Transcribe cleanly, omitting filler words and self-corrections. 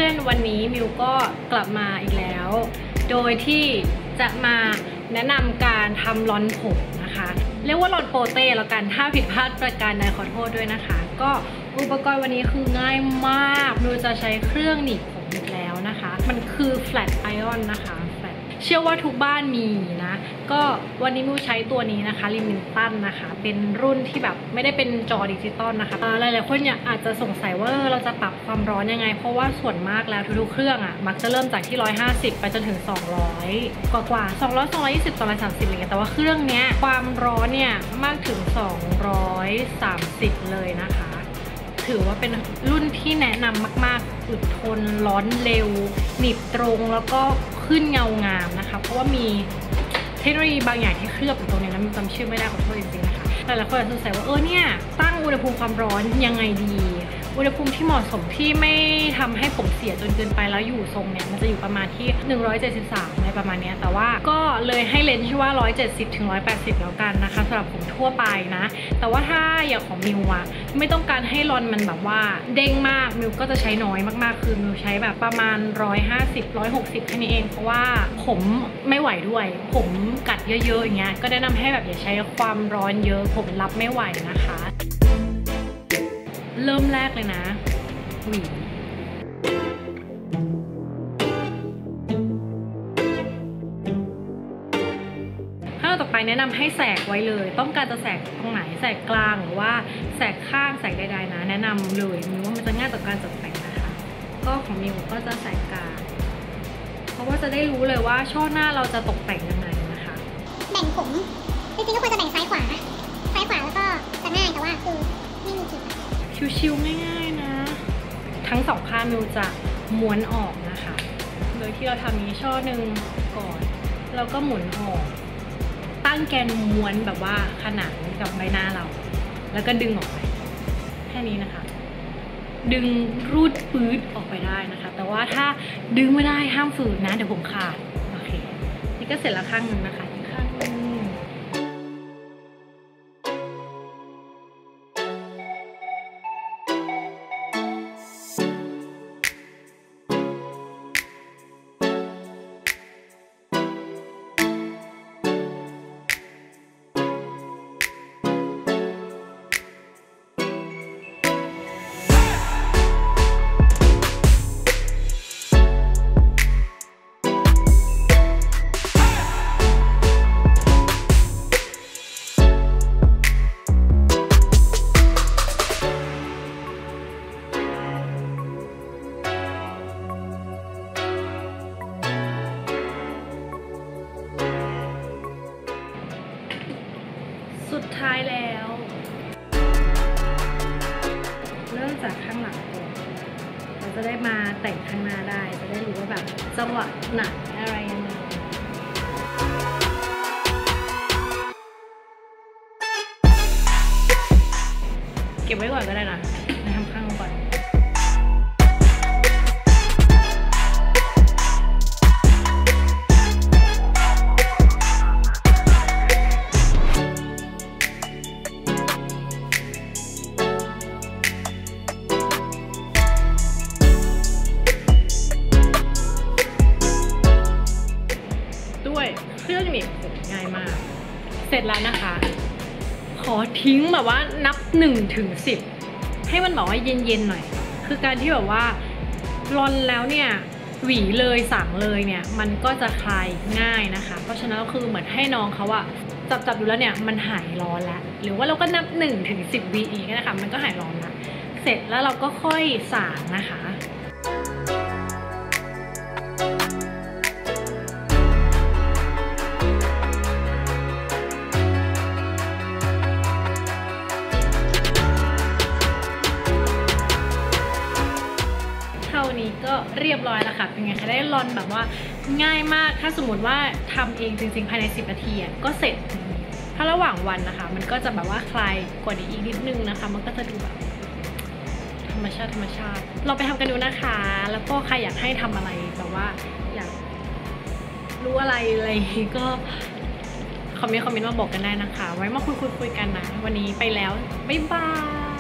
อนๆวันนี้มิวก็กลับมาอีกแล้วโดยที่จะมาแนะนำการทำลอนผมนะคะเรียกว่าลอนโปเต้แล้วกันถ้าผิดพลาดประการใดขอโทษด้วยนะคะก็อุปกรณ์วันนี้คือง่ายมากมิวจะใช้เครื่องหนีบผมอีกแล้วนะคะมันคือ flat iron นะคะเชื่อว่าทุกบ้านมีนะก็วันนี้มิวใช้ตัวนี้นะคะลิมิตันนะคะเป็นรุ่นที่แบบไม่ได้เป็นจอดิจิตอลนะคะหลายๆคนเนี่ยอาจจะสงสัยว่าเราจะปรับความร้อนยังไงเพราะว่าส่วนมากแล้วทุกๆเครื่องอ่ะมักจะเริ่มจากที่150ไปจนถึง200กว่า200 220 230อะไรเงี้ยแต่ว่าเครื่องเนี้ยความร้อนเนี่ยมากถึง230เลยนะคะถือว่าเป็นรุ่นที่แนะนำมากๆอึดทนร้อนเร็วหนีบตรงแล้วก็ขึ้นเงางามนะคะเพราะว่ามีเทคโนโลยีบางอย่างที่เคลือบอยู่ตรงนี้นะมันจำชื่อไม่ได้ขอโทษจริงๆนะคะหลายๆคนอาจจะสงสัยว่าเนี่ยตั้งอุณหภูมิความร้อนยังไงดีอุณหภูมิที่เหมาะสมที่ไม่ทำให้ผมเสียจนเกินไปแล้วอยู่ทรงเนี่ยมันจะอยู่ประมาณที่173อะไรประมาณนี้แต่ว่าก็เลยให้เลนส์ที่ว่า170 ถึง 180แล้วกันนะคะสำหรับผมทั่วไปนะแต่ว่าถ้าอย่างของมิวอะไม่ต้องการให้รอนมันแบบว่าเด้งมากมิวก็จะใช้น้อยมากๆคือมิวใช้แบบประมาณ150 160แค่นี้เองเพราะว่าผมไม่ไหวด้วยผมกัดเยอะๆอย่างเงี้ยก็แนะนำให้แบบอย่าใช้ความร้อนเยอะผมรับไม่ไหวนะคะเริ่มแรกเลยนะหวีขั้นตอนต่อไปแนะนำให้แสกไว้เลยต้องการจะแสกตรงไหนแสกกลางหรือว่าแสกข้างแสกใดๆนะแนะนำเลยมิวว่ามันจะง่ายต่อการตกแต่งนะคะก็ของมิวก็จะแสกกลางเพราะว่าจะได้รู้เลยว่าช่อหน้าเราจะตกแต่งยังไงนะคะแบ่งผมจริงๆก็ควรจะแบ่งซ้ายขวาแล้วก็จะง่ายแต่ว่าคือไม่มีจุดชิวๆง่ายๆนะทั้งสองข้างมิวจะม้วนออกนะคะโดยที่เราทำนี้ช่อหนึ่งก่อนแล้วก็หมุนออกตั้งแกนม้วนแบบว่าขนานกับใบหน้าเราแล้วก็ดึงออกไปแค่นี้นะคะดึงรูดปื๊ดออกไปได้นะคะแต่ว่าถ้าดึงไม่ได้ห้ามฝืนนะเดี๋ยวผมขาดโอเคนี่ก็เสร็จแล้วข้างหนึ่งนะคะอีกข้างหนึ่งสุดท้ายแล้วเริ่มจากข้างหลังก่อนเราจะได้มาแต่งข้างหน้าได้จะได้รู้ว่าแบบจังหวะไหนอะไรยังไงเก็บไว้ก่อนก็ได้นะทำข้างก่อนเครื่องหนีบผมง่ายมากเสร็จแล้วนะคะขอทิ้งแบบว่านับ1 ถึง 10ให้มันแบบว่าเย็นๆหน่อยคือการที่แบบว่ารอนแล้วเนี่ยหวีเลยสั่งเลยเนี่ยมันก็จะคลายง่ายนะคะเพราะฉะนั้นก็คือเหมือนให้น้องเขาอะจับดูแล้วเนี่ยมันหายร้อนแล้วหรือว่าเราก็นับ1 ถึง 10 วิอีกนะคะมันก็หายร้อนละเสร็จแล้วเราก็ค่อยสั่งนะคะนี้ก็เรียบร้อยแล้วค่ะเป็นไงคะได้รอนแบบว่าง่ายมากถ้าสมมติว่าทำเองจริงๆภายใน10 นาทีก็เสร็จถ้าระหว่างวันนะคะมันก็จะแบบว่าคลายกว่านี้อีกนิดนึงนะคะมันก็จะดูแบบธรรมชาติเราไปทำกันดูนะคะแล้วก็ใครอยากให้ทำอะไรแบบว่าอยากรู้อะไรก็คอมเมนต์มาบอกกันได้นะคะไว้มาคุยกันนะวันนี้ไปแล้วบ๊ายบาย